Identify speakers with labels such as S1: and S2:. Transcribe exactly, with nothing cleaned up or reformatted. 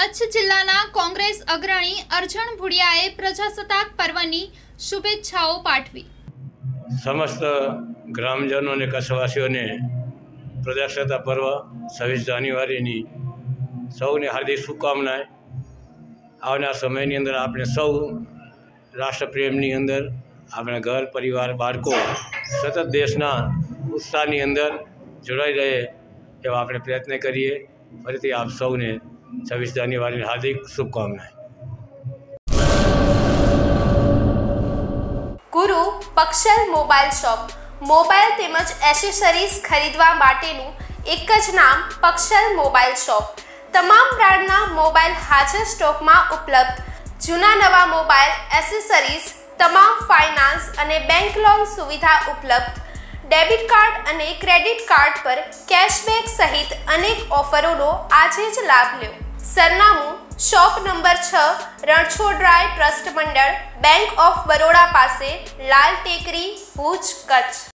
S1: કચ્છ જિલ્લાના કોંગ્રેસ અગ્રણી અરજણ ભુડિયાએ પ્રજાસત્તાક પર્વની શુભેચ્છાઓ પાઠવી।
S2: समस्त ग्रामजनों ने कच्छवासीओं ने प्रजासत्ताक पर्व छवीस जान्युआरी सौने हार्दिक शुभकामनाएं। आवनार समय अंदर आपने सौ राष्ट्रप्रेमनी अंदर अपने घर परिवार बाळको सतत देशना उत्साहनी अंदर जोड़ाई रहे एवा आपने प्रयत्न करिए। फरीथी आप सौने छवीस जान्युआरी हार्दिक शुभकामनाएं।
S3: गुरु पक्षल मोबाइल शॉप मोबाइल तेमज एसेसरीज खरीदवा माटेनु एक ज नाम पक्षल मोबाइल शॉप। तमाम ब्रांडना मोबाइल हाजर स्टॉक में उपलब्ध। जूना नवा मोबाइल एसेसरीज तमाम फाइनांस अने बैंक लोन सुविधा उपलब्ध। डेबिट कार्ड अने क्रेडिट कार्ड पर कैशबैक सहित अनेक ऑफरों आजे ज लाभ लो। सरनामु शॉप नंबर छ रणछोड़राय ट्रस्ट मंडल बैंक ऑफ बरोड़ा पासे लाल टेकरी भूज कच्छ।